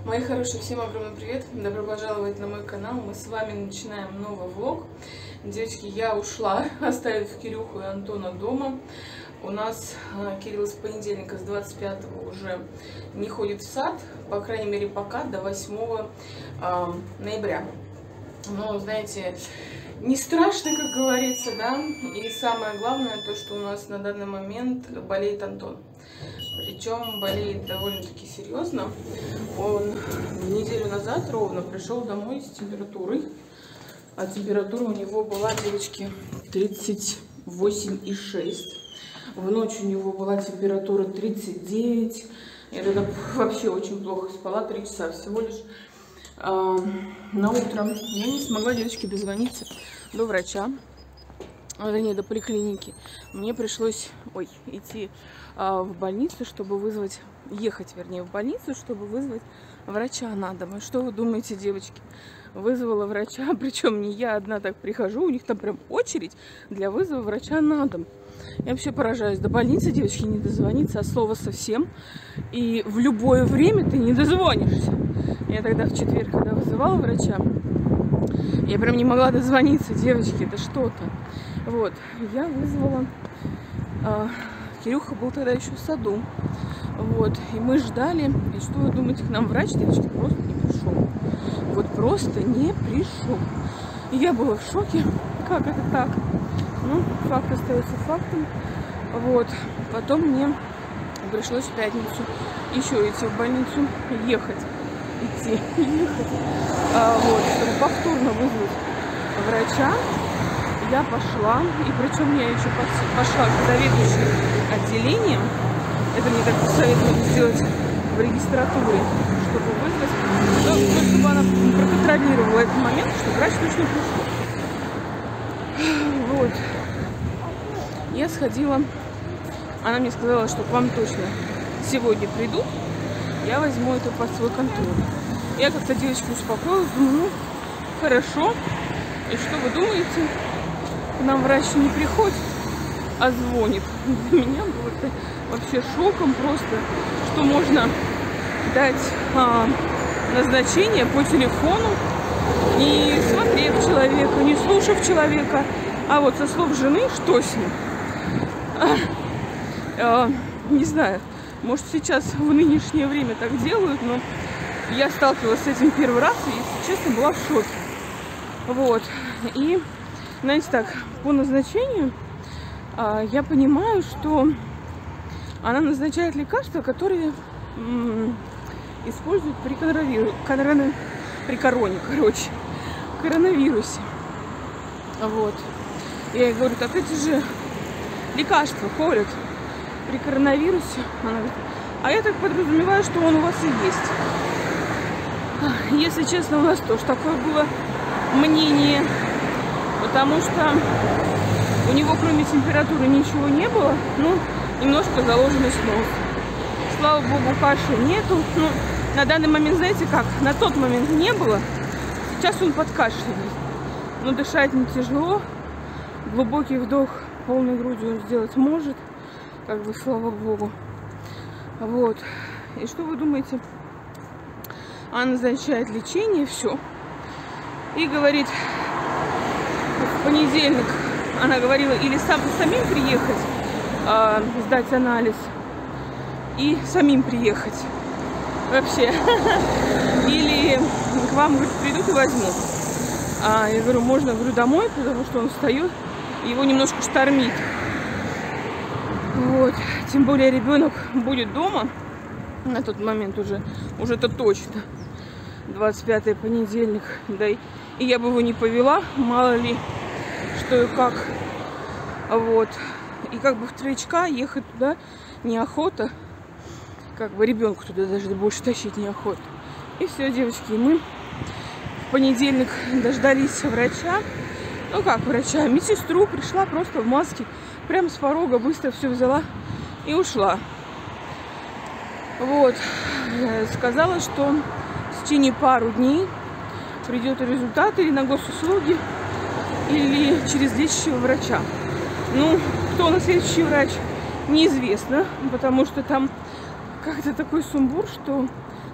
Мои хорошие, всем огромный привет! Добро пожаловать на мой канал. Мы с вами начинаем новый влог. Девочки, я ушла, оставив Кирюху и Антона дома. У нас Кирилл с понедельника, с 25-го уже не ходит в сад, по крайней мере пока, до 8 ноября. Но, знаете, не страшно, как говорится, да? И самое главное, то, что у нас на данный момент болеет Антон. Причем болеет довольно-таки серьезно. Он неделю назад ровно пришел домой с температурой. А температура у него была, девочки, 38,6. В ночь у него была температура 39. Я тогда вообще очень плохо спала, 3 часа всего лишь. На утро я не смогла, девочки, дозвониться до врача, вернее, до поликлиники. Мне пришлось идти в больницу, чтобы вызвать, ехать, вернее, в больницу, чтобы вызвать врача на дом. И что вы думаете, девочки? Вызвала врача, причем не я одна так прихожу, у них там прям очередь для вызова врача на дом. Я вообще поражаюсь. До больницы, девочки, не дозвониться, от слова совсем. И в любое время ты не дозвонишься. Я тогда в четверг, когда вызывала врача, я прям не могла дозвониться, девочки, это что-то. Вот, я вызвала... Кирюха был тогда еще в саду. Вот, и мы ждали. И что вы думаете, к нам врач, девочки, просто не пришел. Вот просто не пришел. И я была в шоке. Как это так? Ну, факт остается фактом. Вот, потом мне пришлось в пятницу еще идти в больницу, ехать. Вот, чтобы повторно вызвать врача. Я пошла, и причем я еще пошла к заведующему отделением. Это мне так посоветовали сделать в регистратуре, чтобы вызвать, чтобы она проконтролировала этот момент, что врач точно пришел. Вот. Я сходила, она мне сказала, что к вам точно сегодня придут, я возьму это под свой контроль. Я как-то, девочки, успокоилась, думаю, ну, хорошо. И что вы думаете? К нам врач не приходит, а звонит. Для меня было это вообще шоком просто, что можно дать назначение по телефону, не смотрев человека, не слушав человека, а вот со слов жены, что с ним. Не знаю, может, сейчас в нынешнее время так делают, но я сталкивалась с этим первый раз и, если честно, была в шоке. Вот. И, знаете, так, по назначению я понимаю, что она назначает лекарства, которые используют при коронавирусе. Вот. Я ей говорю, так эти же лекарства колят при коронавирусе. Она говорит, а я так подразумеваю, что он у вас и есть. Если честно, у нас тоже такое было мнение, потому что у него кроме температуры ничего не было, ну, немножко заложенность носа. Слава богу, кашля нету. Ну, на данный момент, знаете как, на тот момент не было, сейчас он подкашливает. Но дышать не тяжело, глубокий вдох полной грудью он сделать может, как бы, слава богу. Вот. И что вы думаете? Она назначает лечение, все. И говорит, в понедельник, она говорила, или самим приехать, сдать анализ, и самим приехать вообще. Или к вам, говорит, придут и возьмут. Я говорю, можно, говорю, домой, потому что он встает, его немножко штормит. Вот. Тем более ребенок будет дома. На тот момент уже это точно. 25-й понедельник. Да, и я бы его не повела, мало ли, что и как. Вот. И как бы в тречка ехать туда неохота. Как бы ребенку туда даже больше тащить неохота. И все, девочки, мы в понедельник дождались врача. Ну как врача? Медсестру, пришла просто в маске. Прям с порога быстро все взяла и ушла. Вот. Сказала, что в течение пару дней придет результат или на госуслуги, или через лечащего врача. Ну, кто у нас следующий врач, неизвестно, потому что там как-то такой сумбур, что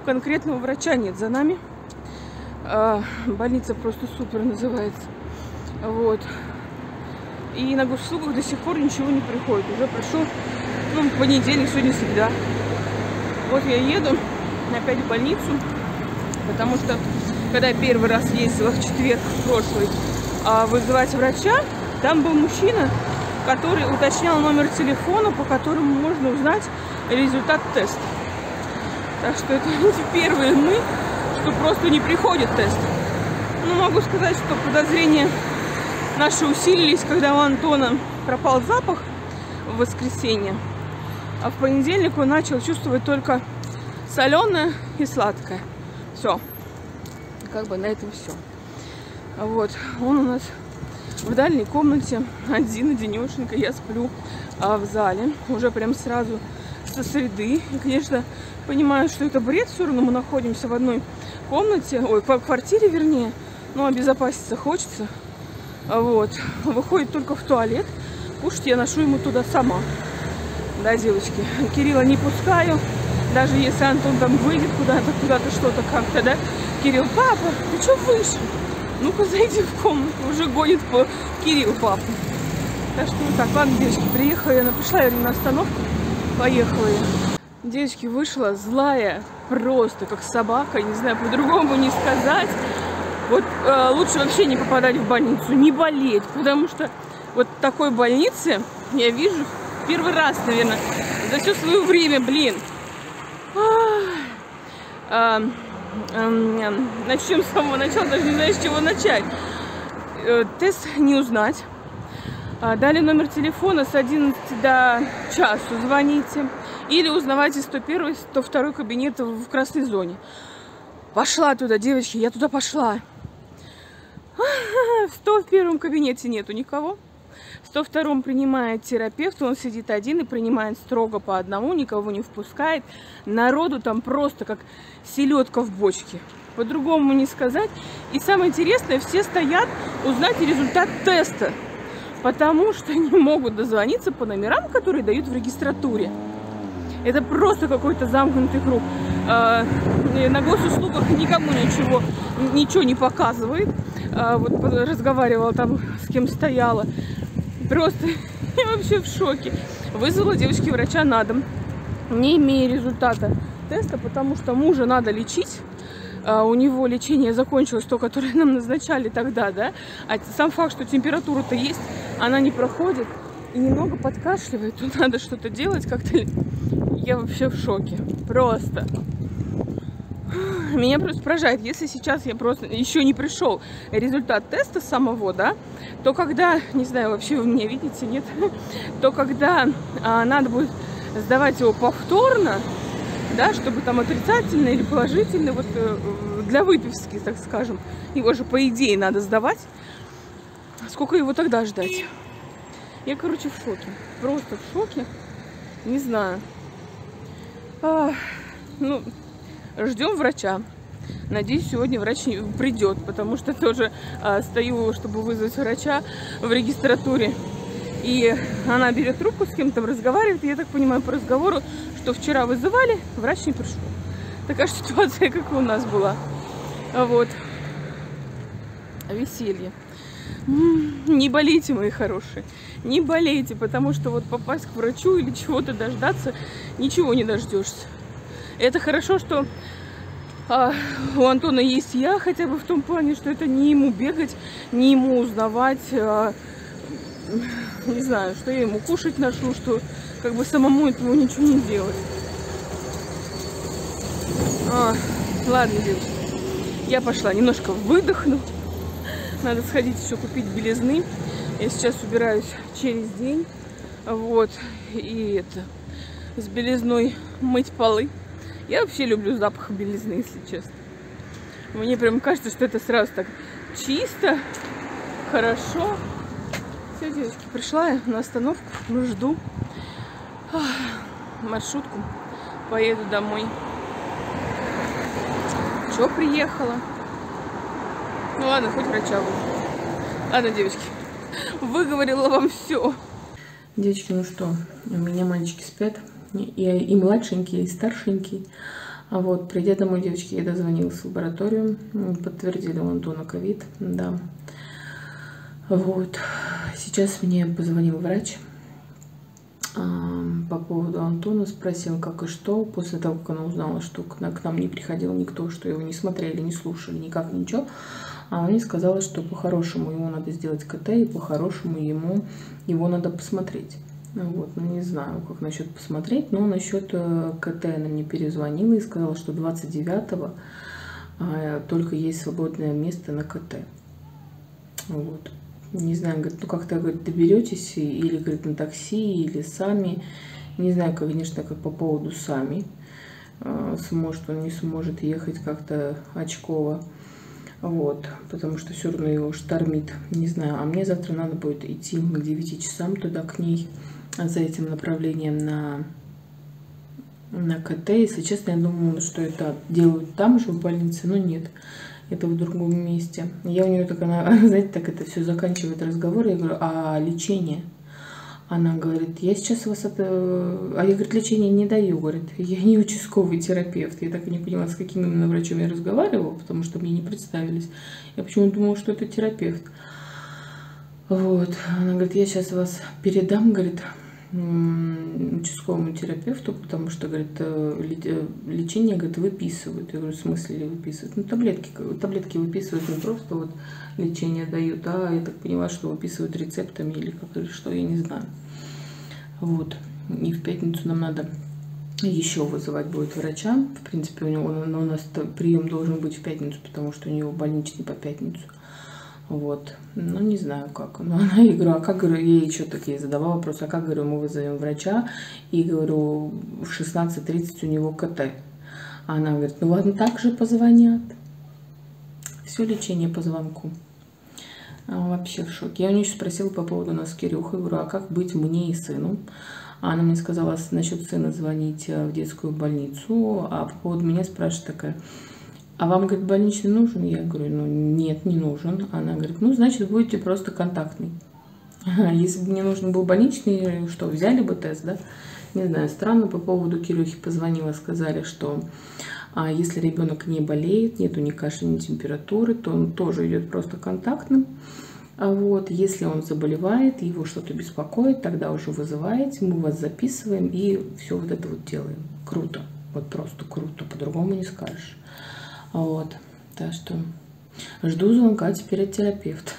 конкретного врача нет за нами. Больница просто супер называется. Вот. И на госуслугах до сих пор ничего не приходит. Уже прошел, ну, понедельник, сегодня среда. Вот я еду опять в больницу, потому что, когда я первый раз ездила в четверг прошлый вызывать врача, там был мужчина, который уточнял номер телефона, по которому можно узнать результат теста. Так что это не первые мы, что просто не приходит тест. Ну, могу сказать, что подозрения наши усилились, когда у Антона пропал запах в воскресенье. А в понедельник он начал чувствовать только соленое и сладкое. Все. Как бы на этом все. Вот. Он у нас в дальней комнате один, одинешенько. Я сплю в зале. Уже прям сразу со среды. И, конечно, понимаю, что это бред. Все равно мы находимся в одной комнате. Ой, в квартире, вернее. Но обезопаситься хочется. Вот. Выходит только в туалет. Кушать я ношу ему туда сама. Да, девочки. Кирилла не пускаю. Даже если Антон там выйдет куда-то, что-то как-то, да. Кирилл: папа, ты что вышел? Ну-ка, зайди в комнату. Уже гонит по Кирилл папу. Так что вот так. Ладно, девочки, приехала я. Пришла я на остановку. Поехала я. Девочки, вышла злая. Просто как собака. Не знаю, по-другому не сказать. Вот лучше вообще не попадать в больницу. Не болеть. Потому что вот такой больницы я вижу первый раз, наверное, за все свое время, блин. Начнем с самого начала, даже не знаю, с чего начать. Тест не узнать. Дали номер телефона с 11 до часу. Звоните. Или узнавайте 101, 102 кабинет в красной зоне. Пошла туда, девочки, я туда пошла. В 101 кабинете нету никого. В 102-м принимает терапевт, он сидит один и принимает строго по одному, никого не впускает. Народу там просто как селедка в бочке. По-другому не сказать. И самое интересное, все стоят узнать результат теста, потому что не могут дозвониться по номерам, которые дают в регистратуре. Это просто какой-то замкнутый круг. На госуслугах никому ничего не показывает. Вот разговаривала там, с кем стояла. Просто я вообще в шоке. Вызвала девочки врача на дом, не имея результата теста, потому что мужа надо лечить. У него лечение закончилось, то, которое нам назначали тогда, да. А сам факт, что температура-то есть, она не проходит и немного подкашливает, то надо что-то делать как-то. Я вообще в шоке. Просто. Меня просто поражает, если сейчас я просто еще не пришел результат теста самого, да, то когда, не знаю, вообще вы меня видите, нет, то когда надо будет сдавать его повторно, да, чтобы там отрицательный или положительный, вот для выписки, так скажем, его же по идее надо сдавать, сколько его тогда ждать? Я, короче, в шоке, просто в шоке, не знаю. Ну, ждем врача. Надеюсь, сегодня врач придет, потому что тоже стою, чтобы вызвать врача в регистратуре. И она берет трубку, с кем-то разговаривает. И я так понимаю по разговору, что вчера вызывали, врач не пришел. Такая же ситуация, как и у нас была. Вот. Веселье. Не болейте, мои хорошие. Не болейте, потому что вот попасть к врачу или чего-то дождаться, ничего не дождешься. Это хорошо, что у Антона есть я, хотя бы в том плане, что это не ему бегать, не ему узнавать, не знаю, что я ему кушать ношу, что как бы самому этому ничего не делать. Ладно, девочки, я пошла, немножко выдохну. Надо сходить еще купить белизны. Я сейчас убираюсь через день. Вот. И это, с белизной мыть полы. Я вообще люблю запах белизны, если честно. Мне прям кажется, что это сразу так чисто, хорошо. Все, девочки, пришла я на остановку, жду маршрутку, поеду домой. Чё приехала? Ну ладно, хоть врача буду. Ладно, девочки, выговорила вам все. Девочки, ну что, у меня мальчики спят. И младшенький, и старшенький. А вот, придя домой, девочки, я дозвонилась в лабораторию, подтвердили у Антона ковид, да. Вот, сейчас мне позвонил врач по поводу Антона, спросил, как и что, после того, как она узнала, что к нам не приходил никто, что его не смотрели, не слушали, никак, ничего. А она мне сказала, что по-хорошему ему надо сделать КТ, и по-хорошему его надо посмотреть. Вот, ну не знаю, как насчет посмотреть, но насчет КТ она мне перезвонила и сказала, что 29-го только есть свободное место на КТ. Вот. Не знаю, говорит, ну как-то, говорит, доберетесь, или, говорит, на такси, или сами. Не знаю, конечно, как по поводу сами. Сможет он, не сможет ехать как-то очково. Вот, потому что все равно его штормит. Не знаю, а мне завтра надо будет идти к 9 часам туда, к ней, за этим направлением на КТ. Если честно, я думала, что это делают там же, в больнице, но нет. Это в другом месте. Я у нее так, она, знаете, так это все заканчивает разговор. Я говорю, а лечение? Она говорит, я сейчас вас А я, говорит, лечение не даю, говорит, я не участковый терапевт. Я так и не поняла, с каким именно врачом я разговаривала, потому что мне не представились. Я почему-то думала, что это терапевт. Вот, она говорит, я сейчас вас передам, говорит, участковому терапевту, потому что, говорит, лечение, говорит, выписывают. Я говорю, в смысле выписывают? Ну, таблетки выписывают, не просто вот лечение дают, а я так поняла, что выписывают рецептами или как, или что, я не знаю. Вот, и в пятницу нам надо еще вызывать будет врача. В принципе, у нас прием должен быть в пятницу, потому что у него больничный по пятницу. Вот, ну не знаю как. Ну она, я говорю, а как, говорю, я ей еще такие задавала вопрос, а как, говорю, мы вызовем врача, и говорю, в 16:30 у него КТ. А она говорит, ну ладно, так же позвонят. Все лечение по звонку. Вообще в шоке. Я у нее еще спросила по поводу нас с Кирюхой, говорю, а как быть мне и сыну? А она мне сказала насчет сына звонить в детскую больницу, а по поводу меня спрашивает такая, а вам, говорит, больничный нужен? Я говорю, ну нет, не нужен. Она говорит, ну значит будете просто контактный. Если бы мне нужен был больничный, что, взяли бы тест, да? Не знаю, странно. По поводу Кирюхи позвонила, сказали, что если ребенок не болеет, нету ни кашля, ни температуры, то он тоже идет просто контактным. Вот, если он заболевает, его что-то беспокоит, тогда уже вызываете, мы вас записываем и все вот это вот делаем. Круто, вот просто круто, по-другому не скажешь. Вот, так что жду звонка теперь от терапевта.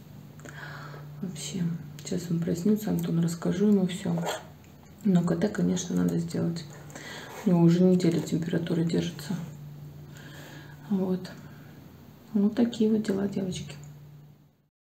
Вообще, сейчас он проснется, Антон, расскажу ему все. Но КТ, конечно, надо сделать. У него уже неделю температура держится. Вот. Вот такие вот дела, девочки.